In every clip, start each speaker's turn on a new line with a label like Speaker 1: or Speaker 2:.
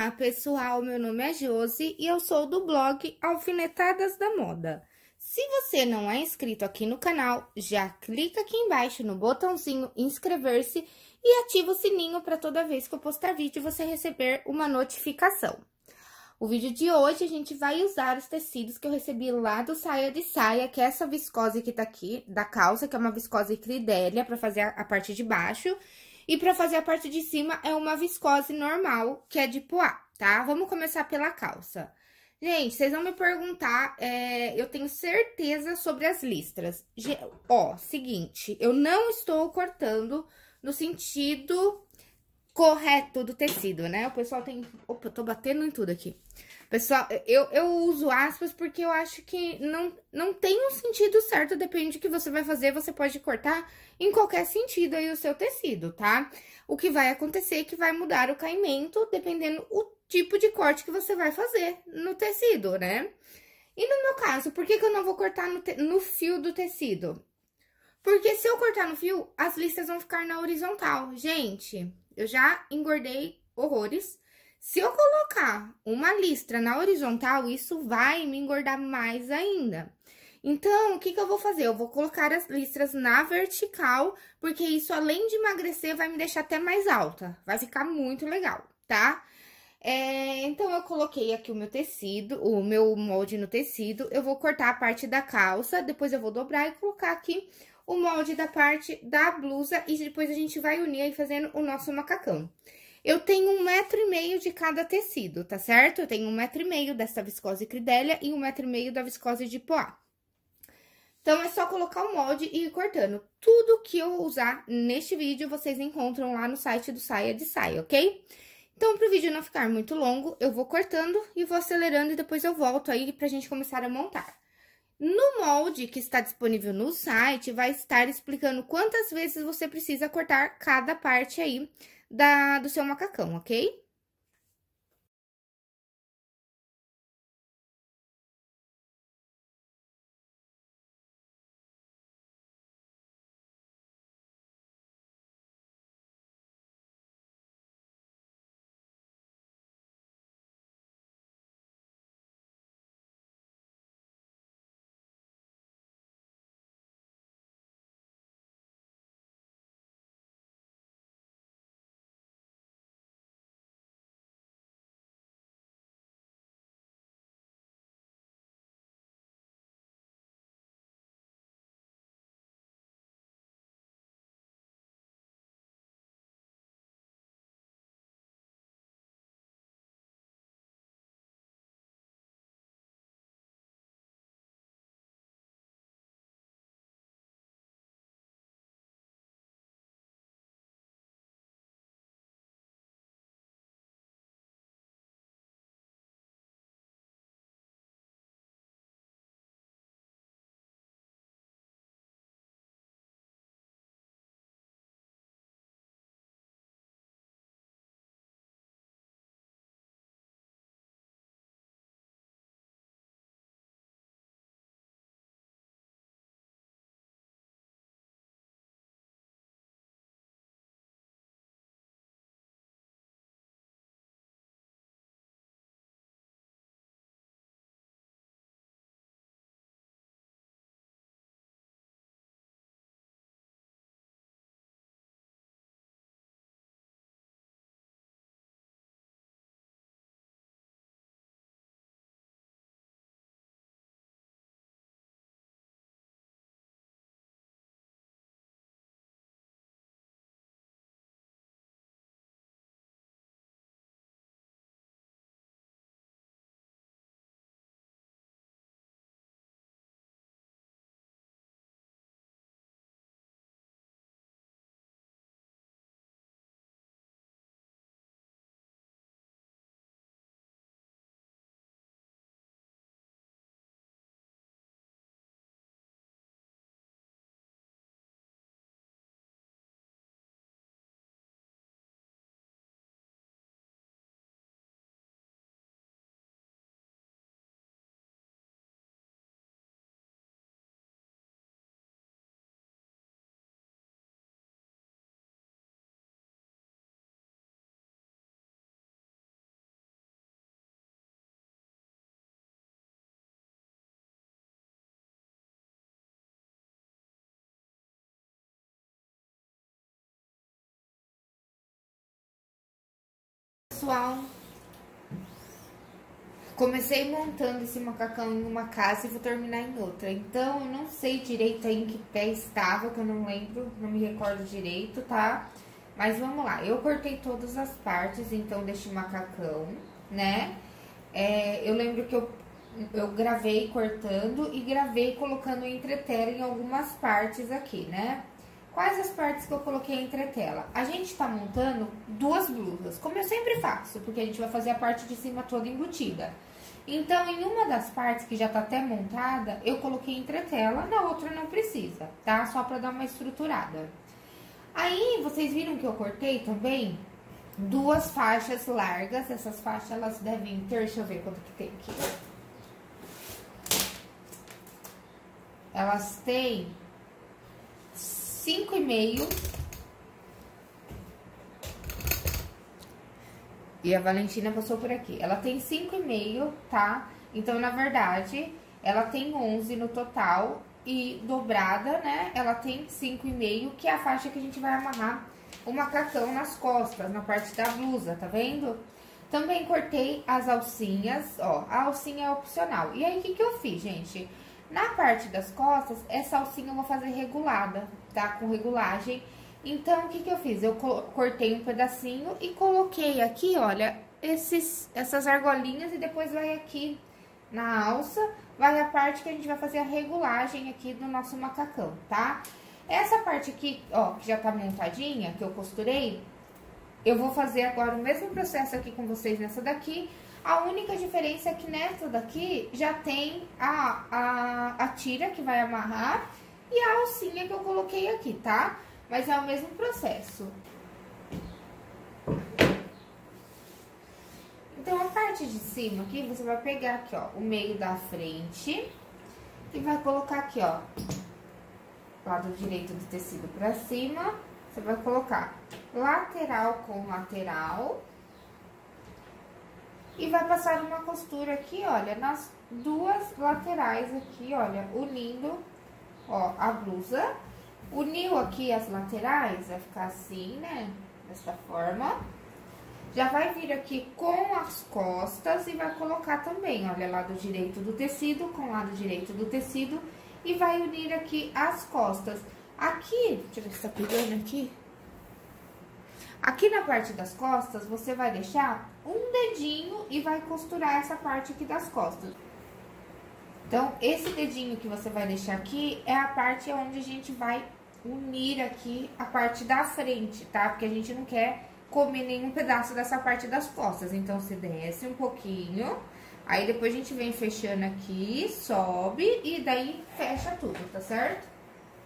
Speaker 1: Olá, pessoal, meu nome é Josi e eu sou do blog Alfinetadas da Moda. Se você não é inscrito aqui no canal, já clica aqui embaixo no botãozinho inscrever-se e ativa o sininho para toda vez que eu postar vídeo você receber uma notificação. O vídeo de hoje a gente vai usar os tecidos que eu recebi lá do Saia de Saia, que é essa viscose que tá aqui, da calça, que é uma viscose Cridélia, pra fazer a parte de baixo. E pra fazer a parte de cima é uma viscose normal, que é de poá, tá? Vamos começar pela calça. Gente, vocês vão me perguntar, eu tenho certeza sobre as listras. Ó, seguinte, eu não estou cortando no sentido correto do tecido, né? O pessoal tem... Opa, eu tô batendo em tudo aqui. Pessoal, eu uso aspas porque eu acho que não tem um sentido certo, depende do que você vai fazer, você pode cortar em qualquer sentido aí o seu tecido, tá? O que vai acontecer é que vai mudar o caimento, dependendo o tipo de corte que você vai fazer no tecido, né? E no meu caso, por que eu não vou cortar no fio do tecido? Porque se eu cortar no fio, as listras vão ficar na horizontal. Gente, eu já engordei horrores. Se eu colocar uma listra na horizontal, isso vai me engordar mais ainda. Então, o que eu vou fazer? Eu vou colocar as listras na vertical, porque isso, além de emagrecer, vai me deixar até mais alta. Vai ficar muito legal, tá? Então, eu coloquei aqui o meu tecido, o meu molde no tecido. Eu vou cortar a parte da calça, depois eu vou dobrar e colocar aqui o molde da parte da blusa e depois a gente vai unir aí fazendo o nosso macacão. Eu tenho 1,5 m de cada tecido, tá certo? Eu tenho 1,5 m dessa viscose Cridélia e 1,5 m da viscose de poá. Então, é só colocar o molde e ir cortando. Tudo que eu usar neste vídeo, vocês encontram lá no site do Saia de Saia, ok? Então, para o vídeo não ficar muito longo, eu vou cortando e vou acelerando e depois eu volto aí pra gente começar a montar. No molde que está disponível no site, vai estar explicando quantas vezes você precisa cortar cada parte aí do seu macacão, ok? pessoal, comecei montando esse macacão em uma casa e vou terminar em outra. Então, eu não sei direito aí em que pé estava, que eu não lembro, não me recordo direito, tá? Mas vamos lá, eu cortei todas as partes, então, deste macacão, né? Eu lembro que eu gravei cortando e gravei colocando entretela em algumas partes aqui, né? Quais as partes que eu coloquei entretela? A gente tá montando duas blusas, como eu sempre faço, porque a gente vai fazer a parte de cima toda embutida. Então, em uma das partes que já tá até montada, eu coloquei entretela, na outra não precisa, tá? Só pra dar uma estruturada. Aí, vocês viram que eu cortei também duas faixas largas. Essas faixas, elas devem ter, deixa eu ver quanto que tem aqui. Elas têm 5,5. E a Valentina passou por aqui. Ela tem 5,5, tá? Então, na verdade, ela tem 11 no total. E dobrada, né? Ela tem 5,5, que é a faixa que a gente vai amarrar o macacão nas costas, na parte da blusa, tá vendo? Também cortei as alcinhas, ó. A alcinha é opcional. E aí, o que que eu fiz, gente? Na parte das costas, essa alcinha eu vou fazer regulada, tá? Com regulagem. Então, o que que eu fiz? Eu cortei um pedacinho e coloquei aqui, olha, essas argolinhas e depois vai aqui na alça, vai a parte que a gente vai fazer a regulagem aqui do nosso macacão, tá? Essa parte aqui, ó, que já tá montadinha, que eu costurei, eu vou fazer agora o mesmo processo aqui com vocês nessa daqui. A única diferença é que nessa daqui já tem a tira que vai amarrar e a alcinha que eu coloquei aqui, tá? Mas é o mesmo processo. Então, a parte de cima aqui, você vai pegar aqui, ó, o meio da frente e vai colocar aqui, ó, lado direito do tecido pra cima. Você vai colocar lateral com lateral e vai passar uma costura aqui, olha, nas duas laterais aqui, olha, unindo, ó, a blusa. Uniu aqui as laterais, vai ficar assim, né? Dessa forma. Já vai vir aqui com as costas e vai colocar também, olha, lado direito do tecido com lado direito do tecido. E vai unir aqui as costas. Aqui, deixa eu ver se tá pegando aqui. Aqui na parte das costas, você vai deixar um dedinho e vai costurar essa parte aqui das costas. Então, esse dedinho que você vai deixar aqui é a parte onde a gente vai unir aqui a parte da frente, tá? Porque a gente não quer comer nenhum pedaço dessa parte das costas. Então, você desce um pouquinho, aí depois a gente vem fechando aqui, sobe e daí fecha tudo, tá certo?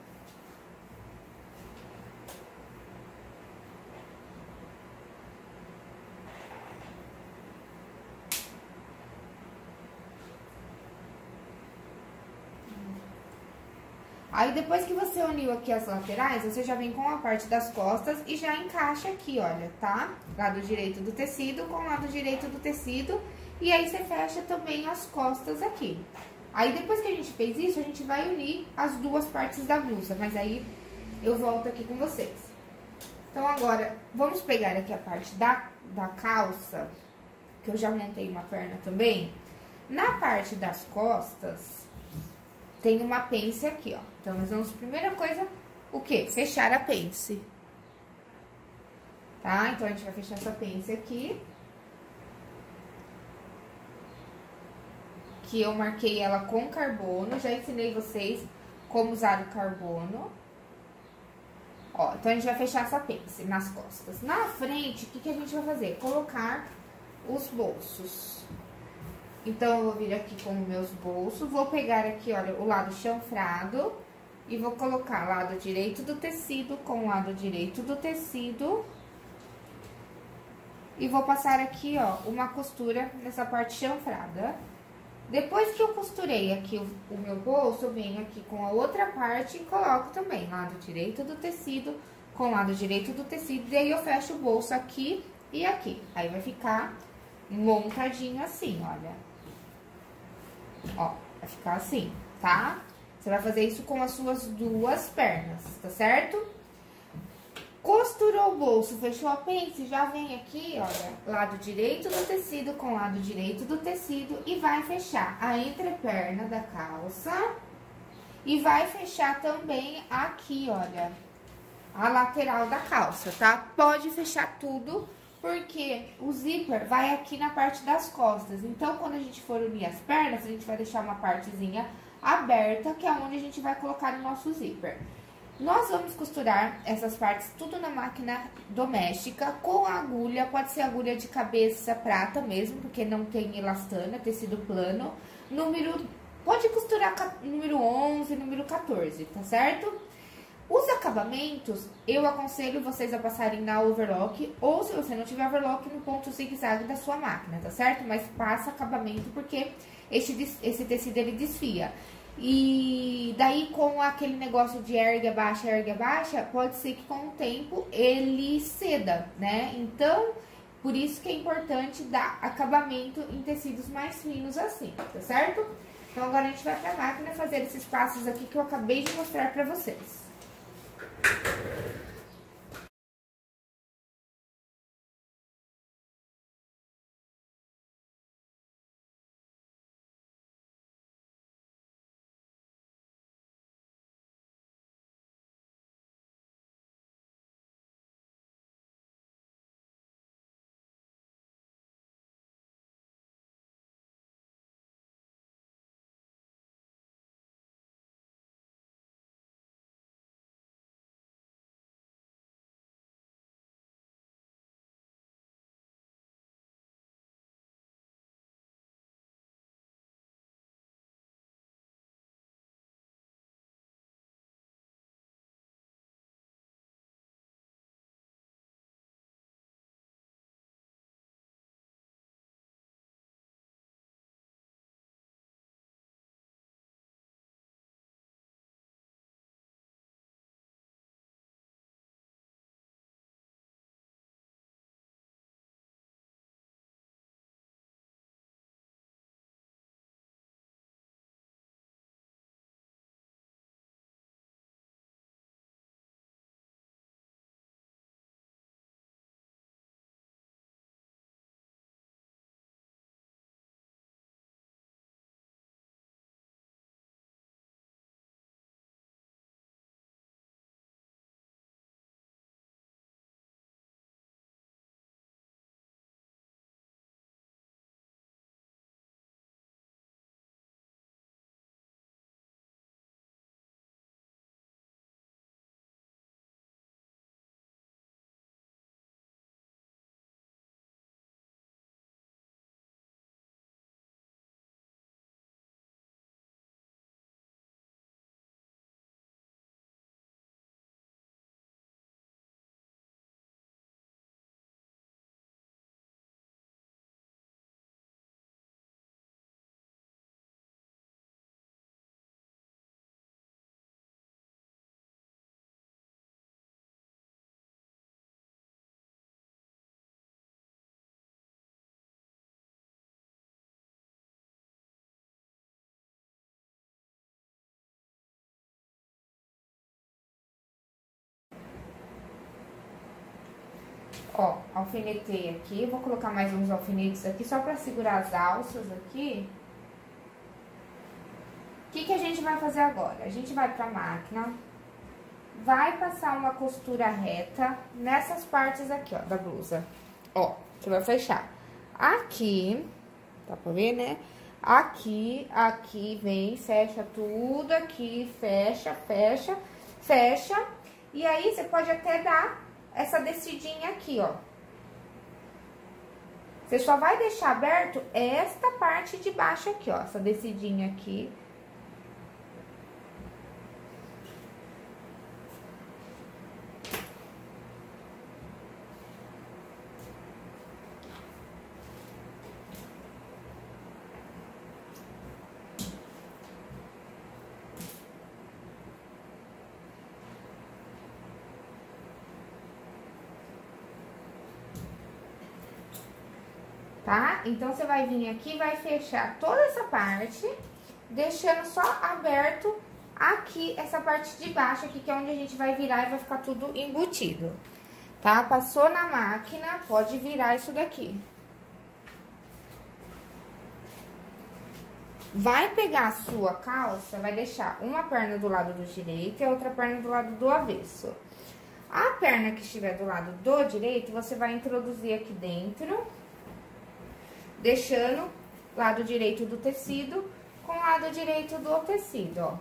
Speaker 1: Aí, depois que você uniu aqui as laterais, você já vem com a parte das costas e já encaixa aqui, olha, tá? Lado direito do tecido com lado direito do tecido. E aí, você fecha também as costas aqui. Aí, depois que a gente fez isso, a gente vai unir as duas partes da blusa. Mas aí, eu volto aqui com vocês. Então, agora, vamos pegar aqui a parte da calça, que eu já montei uma perna também. Na parte das costas, tem uma pence aqui, ó. Então, nós vamos, primeira coisa, o quê? Fechar a pence. Tá? Então, a gente vai fechar essa pence aqui. Que eu marquei ela com carbono. Já ensinei vocês como usar o carbono. Ó, então, a gente vai fechar essa pence nas costas. Na frente, o que que a gente vai fazer? Colocar os bolsos. Então, eu vou vir aqui com os meus bolsos, vou pegar aqui, olha, o lado chanfrado e vou colocar lado direito do tecido com lado direito do tecido. E vou passar aqui, ó, uma costura nessa parte chanfrada. Depois que eu costurei aqui o meu bolso, eu venho aqui com a outra parte e coloco também lado direito do tecido com lado direito do tecido. E aí, eu fecho o bolso aqui e aqui. Aí, vai ficar montadinho assim, olha. Ó, vai ficar assim, tá? Você vai fazer isso com as suas duas pernas, tá certo? Costurou o bolso, fechou a pence, já vem aqui, olha, lado direito do tecido com lado direito do tecido e vai fechar a entreperna da calça e vai fechar também aqui, olha, a lateral da calça, tá? Pode fechar tudo, porque o zíper vai aqui na parte das costas. Então, quando a gente for unir as pernas, a gente vai deixar uma partezinha aberta, que é onde a gente vai colocar o nosso zíper. Nós vamos costurar essas partes tudo na máquina doméstica, com a agulha, pode ser agulha de cabeça prata mesmo, porque não tem elastana, tecido plano. Pode costurar número 11, número 14, tá certo? Os acabamentos, eu aconselho vocês a passarem na overlock, ou se você não tiver overlock, no ponto zigue-zague da sua máquina, tá certo? Mas passa acabamento, porque esse tecido, ele desfia. E daí, com aquele negócio de ergue, abaixa, pode ser que com o tempo ele ceda, né? Então, por isso que é importante dar acabamento em tecidos mais finos assim, tá certo? Então, agora a gente vai pra máquina fazer esses passos aqui que eu acabei de mostrar pra vocês. Ó, alfinetei aqui, vou colocar mais uns alfinetes aqui só pra segurar as alças aqui. O que a gente vai fazer agora? A gente vai pra máquina, vai passar uma costura reta nessas partes aqui, ó, da blusa. Ó, você vai fechar aqui, dá pra ver, né? Aqui, vem, fecha tudo aqui, fecha. E aí, você pode até dar essa descidinha aqui, ó. Você só vai deixar aberto esta parte de baixo aqui, ó, essa descidinha aqui. Tá? Então, você vai vir aqui e vai fechar toda essa parte, deixando só aberto aqui, essa parte de baixo aqui, que é onde a gente vai virar e vai ficar tudo embutido, tá? Passou na máquina, pode virar isso daqui. Vai pegar a sua calça, vai deixar uma perna do lado do direito e a outra perna do lado do avesso. A perna que estiver do lado do direito, você vai introduzir aqui dentro, deixando lado direito do tecido com lado direito do tecido, ó.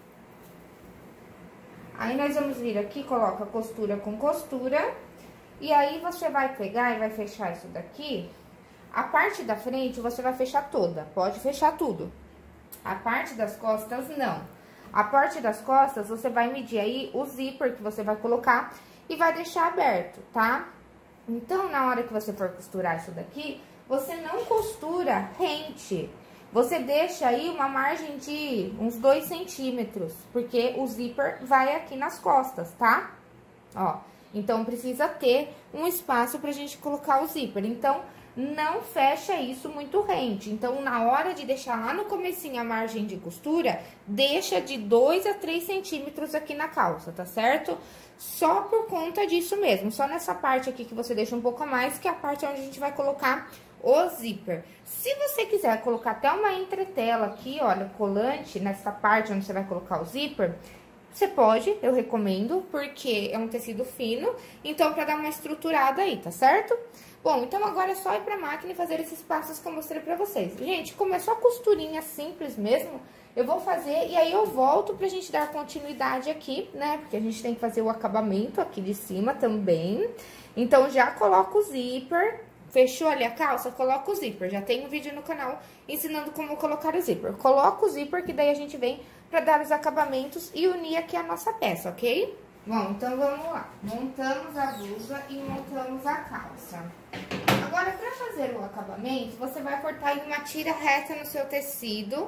Speaker 1: Aí, nós vamos vir aqui, coloca costura com costura, e aí você vai pegar e vai fechar isso daqui. A parte da frente você vai fechar toda, pode fechar tudo. A parte das costas, não. A parte das costas, você vai medir aí o zíper que você vai colocar e vai deixar aberto, tá? Então, na hora que você for costurar isso daqui, você não costura rente. Você deixa aí uma margem de uns 2 centímetros, porque o zíper vai aqui nas costas, tá? Ó, então, precisa ter um espaço pra gente colocar o zíper. Então, não fecha isso muito rente. Então, na hora de deixar lá no comecinho a margem de costura, deixa de 2 a 3 centímetros aqui na calça, tá certo? Só por conta disso mesmo, só nessa parte aqui que você deixa um pouco a mais, que é a parte onde a gente vai colocar o zíper. Se você quiser colocar até uma entretela aqui, olha, colante, nessa parte onde você vai colocar o zíper, você pode, eu recomendo, porque é um tecido fino, então pra dar uma estruturada aí, tá certo? Bom, então agora é só ir pra máquina e fazer esses passos que eu mostrei pra vocês. Gente, como é só costurinha simples mesmo, eu vou fazer e aí eu volto pra gente dar continuidade aqui, né? Porque a gente tem que fazer o acabamento aqui de cima também. Então, já coloca o zíper. Fechou ali a calça? Coloca o zíper. Já tem um vídeo no canal ensinando como colocar o zíper. Coloca o zíper, que daí a gente vem pra dar os acabamentos e unir aqui a nossa peça, ok? Bom, então vamos lá. Montamos a blusa e montamos a calça. Agora, pra fazer o acabamento, você vai cortar em uma tira reta no seu tecido,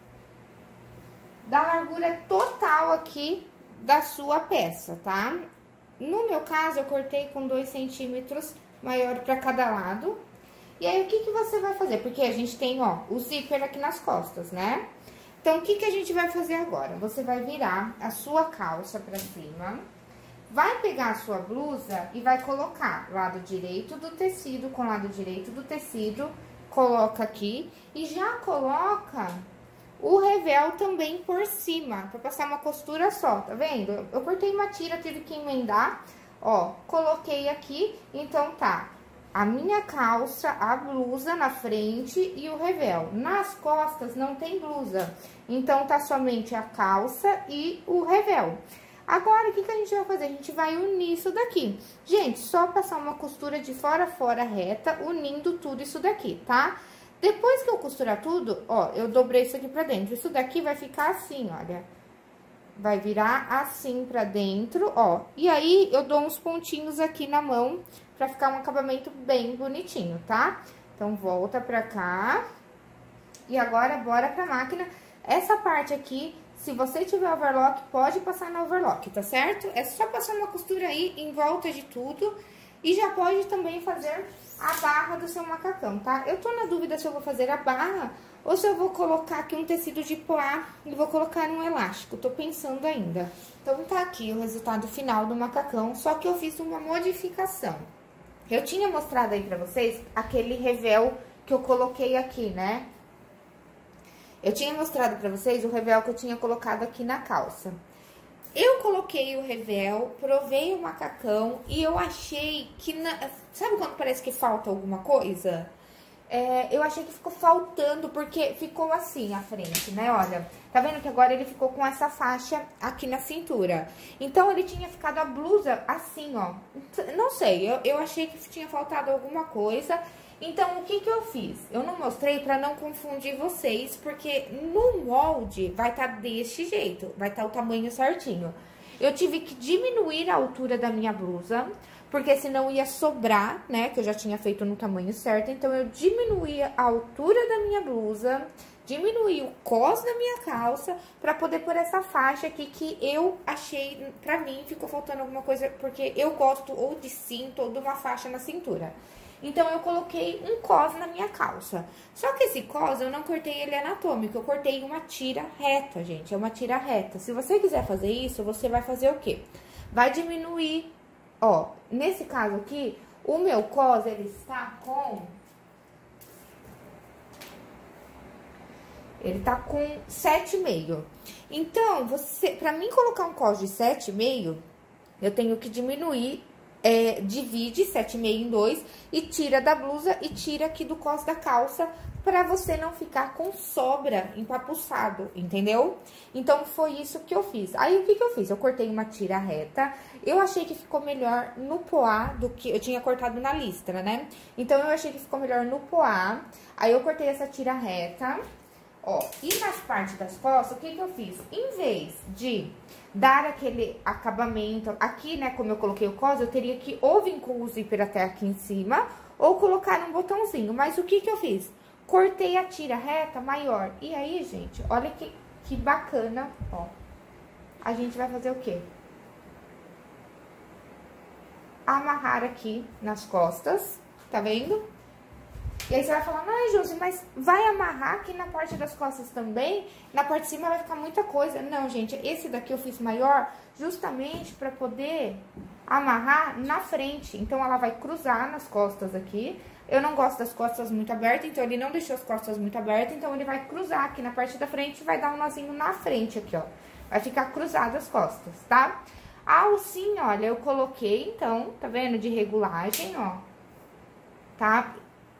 Speaker 1: da largura total aqui da sua peça, tá? No meu caso, eu cortei com 2 centímetros maior para cada lado. E aí, o que que você vai fazer? Porque a gente tem, ó, o zíper aqui nas costas, né? Então, o que que a gente vai fazer agora? Você vai virar a sua calça pra cima, vai pegar a sua blusa e vai colocar lado direito do tecido com lado direito do tecido, coloca aqui e já coloca o revel também por cima, pra passar uma costura só, tá vendo? Eu cortei uma tira, tive que emendar. Ó, coloquei aqui, então tá, a minha calça, a blusa na frente e o revel. Nas costas não tem blusa, então tá somente a calça e o revel. Agora, o que que a gente vai fazer? A gente vai unir isso daqui. Gente, só passar uma costura de fora a fora reta, unindo tudo isso daqui, tá? Depois que eu costurar tudo, ó, eu dobrei isso aqui pra dentro. Isso daqui vai ficar assim, olha. Vai virar assim pra dentro, ó. E aí, eu dou uns pontinhos aqui na mão pra ficar um acabamento bem bonitinho, tá? Então, volta pra cá. E agora, bora pra máquina. Essa parte aqui, se você tiver overlock, pode passar na overlock, tá certo? É só passar uma costura aí em volta de tudo. E já pode também fazer a barra do seu macacão, tá? Eu tô na dúvida se eu vou fazer a barra ou se eu vou colocar aqui um tecido de poá e vou colocar um elástico. Tô pensando ainda. Então, tá aqui o resultado final do macacão, só que eu fiz uma modificação. Eu tinha mostrado aí pra vocês aquele revel que eu coloquei aqui, né? Eu tinha mostrado pra vocês o revel que eu tinha colocado aqui na calça. Eu coloquei o revel, provei o macacão e eu achei que... Sabe quando parece que falta alguma coisa? Eu achei que ficou faltando, porque ficou assim a frente, né? Olha, tá vendo que agora ele ficou com essa faixa aqui na cintura. Então, ele tinha ficado a blusa assim, ó. Não sei, eu achei que tinha faltado alguma coisa. Então, o que que eu fiz? Eu não mostrei pra não confundir vocês, porque no molde vai tá deste jeito, vai tá o tamanho certinho. Eu tive que diminuir a altura da minha blusa, porque senão ia sobrar, né, que eu já tinha feito no tamanho certo. Então, eu diminuí a altura da minha blusa, diminuí o cos da minha calça, pra poder pôr essa faixa aqui, que eu achei, pra mim, ficou faltando alguma coisa, porque eu gosto ou de cinto ou de uma faixa na cintura. Então, eu coloquei um cos na minha calça. Só que esse cos, eu não cortei ele anatômico, eu cortei uma tira reta, gente. É uma tira reta. Se você quiser fazer isso, você vai fazer o quê? Vai diminuir, ó, nesse caso aqui, o meu cos, ele está com... Ele tá com 7,5. Então, pra mim colocar um cos de 7,5, eu tenho que diminuir, divide 7,5 em 2 e tira da blusa e tira aqui do cos da calça, pra você não ficar com sobra empapuçado, entendeu? Então, foi isso que eu fiz. Aí, o que que eu fiz? Eu cortei uma tira reta, eu achei que ficou melhor no poá do que... Eu tinha cortado na listra, né? Então, eu achei que ficou melhor no poá. Aí, eu cortei essa tira reta... Ó, e nas partes das costas, o que que eu fiz? Em vez de dar aquele acabamento aqui, né, como eu coloquei o cos, eu teria que ou vir com o zíper até aqui em cima, ou colocar um botãozinho. Mas o que que eu fiz? Cortei a tira reta maior. E aí, gente, olha que bacana, ó. A gente vai fazer o quê? Amarrar aqui nas costas, tá vendo? E aí, você vai falar, ai, Josi, mas vai amarrar aqui na parte das costas também? Na parte de cima vai ficar muita coisa. Não, gente, esse daqui eu fiz maior justamente pra poder amarrar na frente. Então, ela vai cruzar nas costas aqui. Eu não gosto das costas muito abertas, então ele não deixou as costas muito abertas. Então, ele vai cruzar aqui na parte da frente e vai dar um nozinho na frente aqui, ó. Vai ficar cruzado as costas, tá? A alcinha, olha, eu coloquei, então, tá vendo? De regulagem, ó. Tá?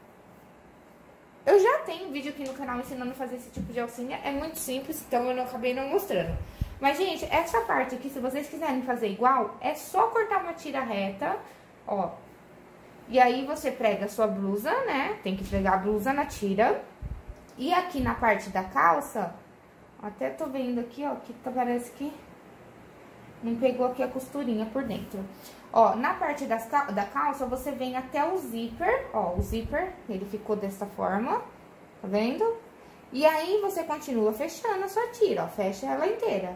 Speaker 1: Eu já tenho um vídeo aqui no canal ensinando a fazer esse tipo de alcinha, é muito simples, então eu não acabei não mostrando. Mas, gente, essa parte aqui, se vocês quiserem fazer igual, é só cortar uma tira reta, ó. E aí, você prega a sua blusa, né? Tem que pregar a blusa na tira. E aqui na parte da calça, até tô vendo aqui, ó, que parece que não pegou aqui a costurinha por dentro. Ó, na parte da calça, você vem até o zíper, ó, o zíper, ele ficou dessa forma, tá vendo? E aí, você continua fechando a sua tira, ó, fecha ela inteira.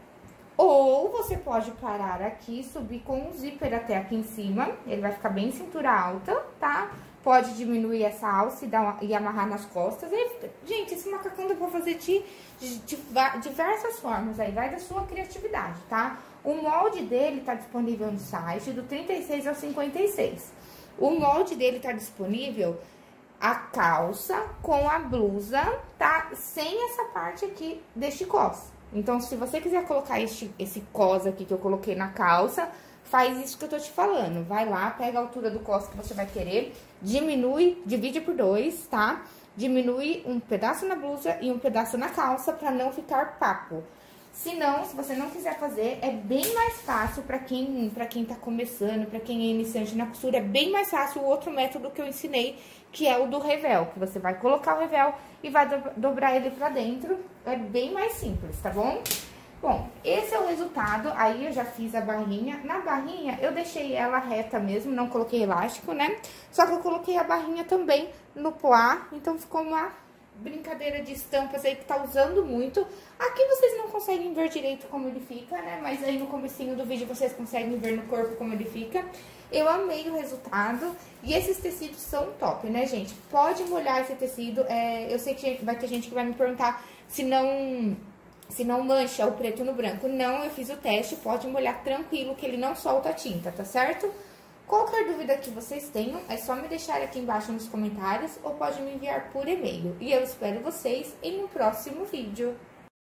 Speaker 1: Ou você pode parar aqui, subir com o zíper até aqui em cima, ele vai ficar bem cintura alta, tá? Pode diminuir essa alça e amarrar nas costas. Gente, esse macacão dá pra fazer de diversas formas, aí vai da sua criatividade, tá? O molde dele tá disponível no site, do 36 ao 56. O molde dele tá disponível a calça com a blusa, tá? Sem essa parte aqui deste cos. Então, se você quiser colocar esse cos aqui que eu coloquei na calça, faz isso que eu tô te falando. Vai lá, pega a altura do cos que você vai querer, diminui, divide por 2, tá? Diminui um pedaço na blusa e um pedaço na calça pra não ficar papo. Se não, se você não quiser fazer, é bem mais fácil pra quem tá começando, pra quem é iniciante na costura, é bem mais fácil o outro método que eu ensinei, que é o do revel, que você vai colocar o revel e vai dobrar ele pra dentro, é bem mais simples, tá bom? Bom, esse é o resultado, aí eu já fiz a barrinha. Na barrinha, eu deixei ela reta mesmo, não coloquei elástico, né? Só que eu coloquei a barrinha também no poá, então ficou uma brincadeira de estampas aí que tá usando muito. Aqui vocês não conseguem ver direito como ele fica, né? Mas aí no comecinho do vídeo vocês conseguem ver no corpo como ele fica. Eu amei o resultado. E esses tecidos são top, né, gente? Pode molhar esse tecido. Eu sei que vai ter gente que vai me perguntar se não mancha o preto no branco. Não, eu fiz o teste, pode molhar tranquilo que ele não solta a tinta, tá certo? Qualquer dúvida que vocês tenham, é só me deixar aqui embaixo nos comentários ou pode me enviar por e-mail. E eu espero vocês em um próximo vídeo.